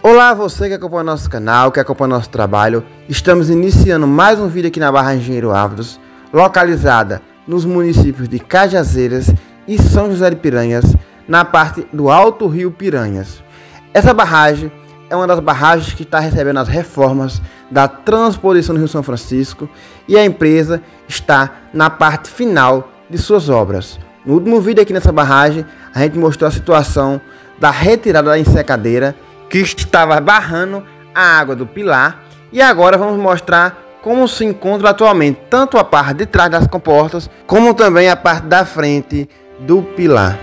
Olá, você que acompanha nosso canal, que acompanha nosso trabalho. Estamos iniciando mais um vídeo aqui na barragem Engenheiro Ávaros, localizada nos municípios de Cajazeiras e São José de Piranhas, na parte do Alto Rio Piranhas. Essa barragem é uma das barragens que está recebendo as reformas da transposição do Rio São Francisco e a empresa está na parte final de suas obras. No último vídeo aqui nessa barragem, a gente mostrou a situação da retirada da ensecadeira que estava barrando a água do pilar, e agora vamos mostrar como se encontra atualmente tanto a parte de trás das comportas como também a parte da frente do pilar.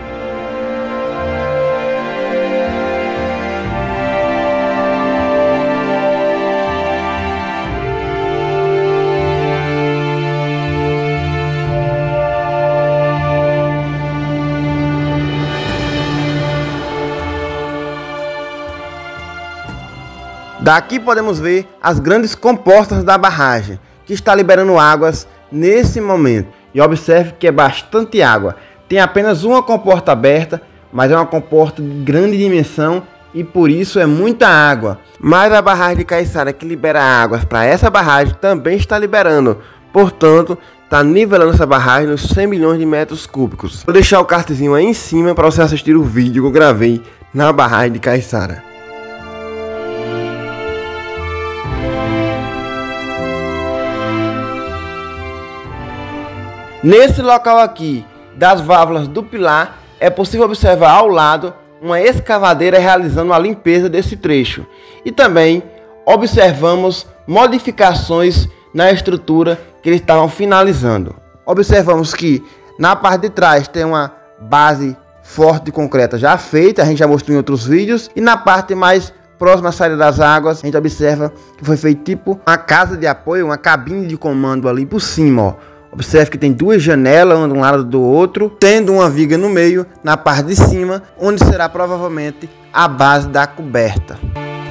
Daqui podemos ver as grandes comportas da barragem, que está liberando águas nesse momento. E observe que é bastante água. Tem apenas uma comporta aberta, mas é uma comporta de grande dimensão e por isso é muita água. Mas a barragem de Caiçara, que libera águas para essa barragem, também está liberando. Portanto, está nivelando essa barragem nos 100 milhões de metros cúbicos. Vou deixar o cardzinho aí em cima para você assistir o vídeo que eu gravei na barragem de Caiçara. Nesse local aqui das válvulas do pilar é possível observar ao lado uma escavadeira realizando a limpeza desse trecho. E também observamos modificações na estrutura que eles estavam finalizando. Observamos que na parte de trás tem uma base forte de concreto já feita, a gente já mostrou em outros vídeos. E na parte mais próxima à saída das águas, a gente observa que foi feito tipo uma casa de apoio, uma cabine de comando ali por cima, ó. Observe que tem duas janelas, uma de um lado do outro, tendo uma viga no meio, na parte de cima, onde será provavelmente a base da coberta.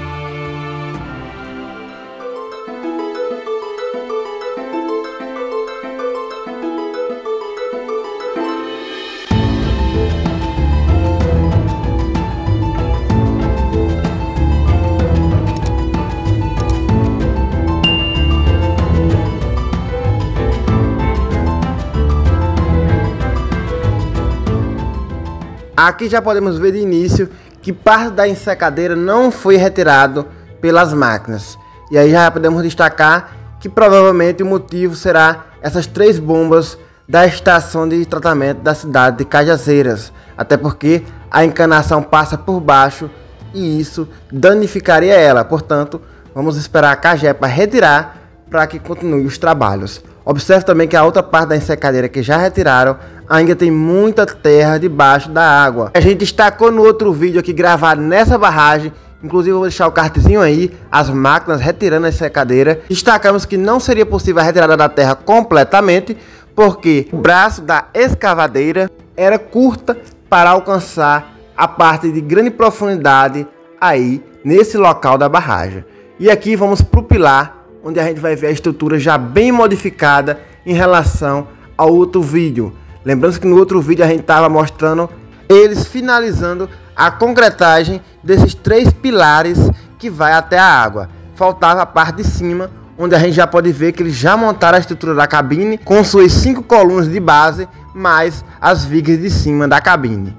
Aqui já podemos ver de início que parte da ensecadeira não foi retirado pelas máquinas. E aí já podemos destacar que provavelmente o motivo será essas três bombas da estação de tratamento da cidade de Cajazeiras. Até porque a encanação passa por baixo e isso danificaria ela. Portanto, vamos esperar a Cagepa retirar para que continue os trabalhos. Observe também que a outra parte da ensecadeira que já retiraram ainda tem muita terra debaixo da água. A gente destacou no outro vídeo aqui gravado nessa barragem, inclusive eu vou deixar o cardzinho aí, as máquinas retirando a ensecadeira. Destacamos que não seria possível a retirada da terra completamente, porque o braço da escavadeira era curta para alcançar a parte de grande profundidade aí nesse local da barragem. E aqui vamos para o pilar, onde a gente vai ver a estrutura já bem modificada em relação ao outro vídeo. Lembrando que no outro vídeo a gente estava mostrando eles finalizando a concretagem desses três pilares que vai até a água. Faltava a parte de cima, onde a gente já pode ver que eles já montaram a estrutura da cabine com suas 5 colunas de base, mais as vigas de cima da cabine.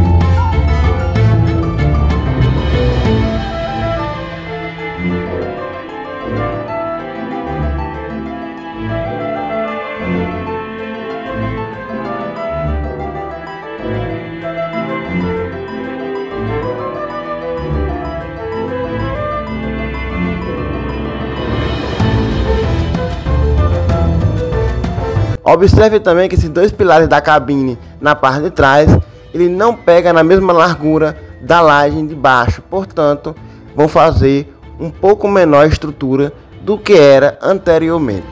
Observe também que esses dois pilares da cabine na parte de trás, ele não pega na mesma largura da laje de baixo, portanto, vão fazer um pouco menor estrutura do que era anteriormente.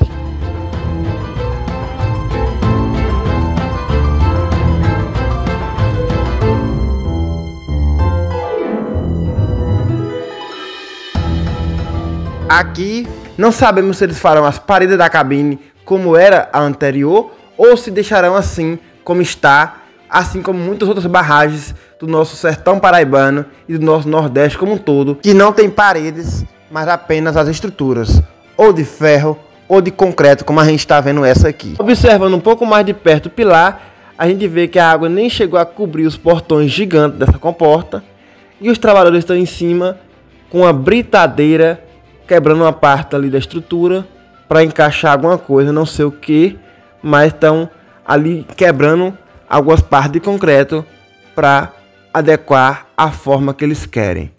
Aqui não sabemos se eles farão as paredes da cabine como era a anterior, ou se deixarão assim como está, assim como muitas outras barragens do nosso sertão paraibano e do nosso Nordeste como um todo, que não tem paredes, mas apenas as estruturas, ou de ferro ou de concreto, como a gente está vendo essa aqui. Observando um pouco mais de perto o pilar, a gente vê que a água nem chegou a cobrir os portões gigantes dessa comporta, e os trabalhadores estão em cima com a britadeira, quebrando uma parte ali da estrutura para encaixar alguma coisa, não sei o que, mas estão ali quebrando algumas partes de concreto para adequar a forma que eles querem.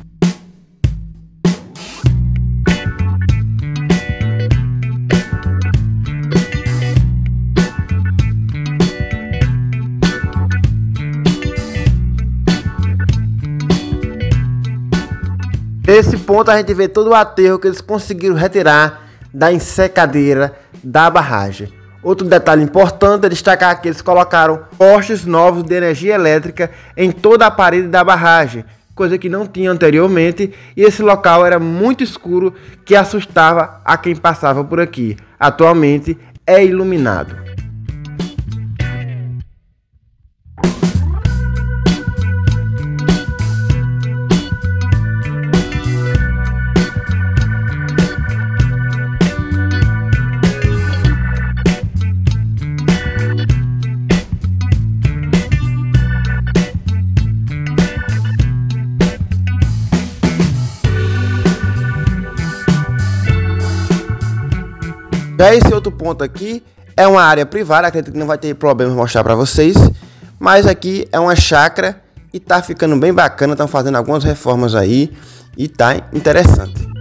Nesse ponto a gente vê todo o aterro que eles conseguiram retirar da ensecadeira da barragem. Outro detalhe importante é destacar que eles colocaram postes novos de energia elétrica em toda a parede da barragem, coisa que não tinha anteriormente, e esse local era muito escuro, que assustava a quem passava por aqui. Atualmente é iluminado. Já esse outro ponto aqui é uma área privada, acredito que não vai ter problema mostrar para vocês, mas aqui é uma chácara e tá ficando bem bacana, estão fazendo algumas reformas aí e tá interessante.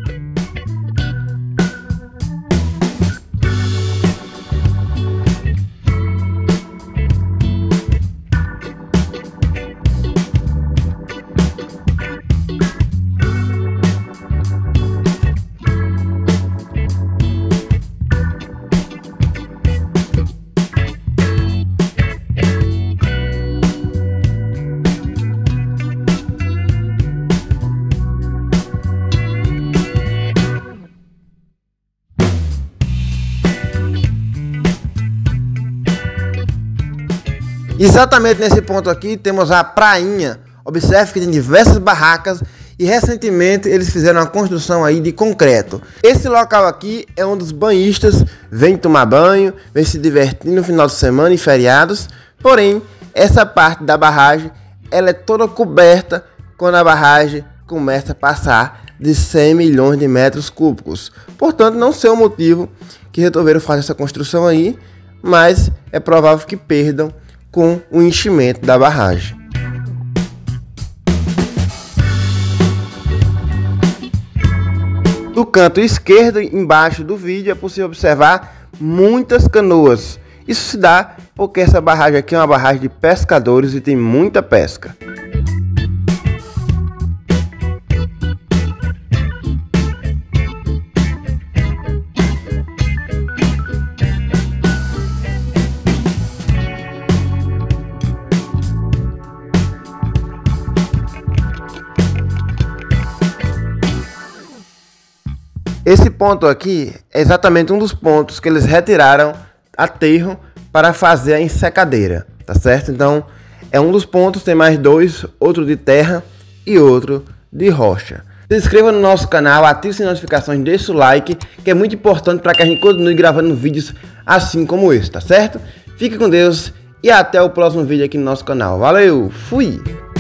Exatamente nesse ponto aqui temos a prainha. Observe que tem diversas barracas e recentemente eles fizeram uma construção aí de concreto. Esse local aqui é onde os banhistas vêm tomar banho, vêm se divertir no final de semana e feriados. Porém, essa parte da barragem ela é toda coberta quando a barragem começa a passar de 100 milhões de metros cúbicos. Portanto, não sei o motivo que resolveram fazer essa construção aí, mas é provável que perdam com o enchimento da barragem. Do canto esquerdo, embaixo do vídeo, é possível observar muitas canoas. Isso se dá porque essa barragem aqui é uma barragem de pescadores e tem muita pesca. Esse ponto aqui é exatamente um dos pontos que eles retiraram aterro para fazer a ensecadeira, tá certo? Então é um dos pontos, tem mais dois, outro de terra e outro de rocha. Se inscreva no nosso canal, ative as notificações, deixe o like, que é muito importante para que a gente continue gravando vídeos assim como esse, tá certo? Fique com Deus e até o próximo vídeo aqui no nosso canal. Valeu, fui!